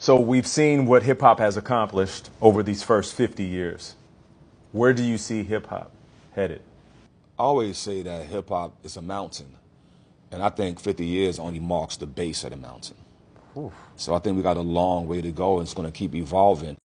So we've seen what hip hop has accomplished over these first 50 years. Where do you see hip hop headed? I always say that hip hop is a mountain, and I think 50 years only marks the base of the mountain. So I think we got a long way to go, and it's going to keep evolving.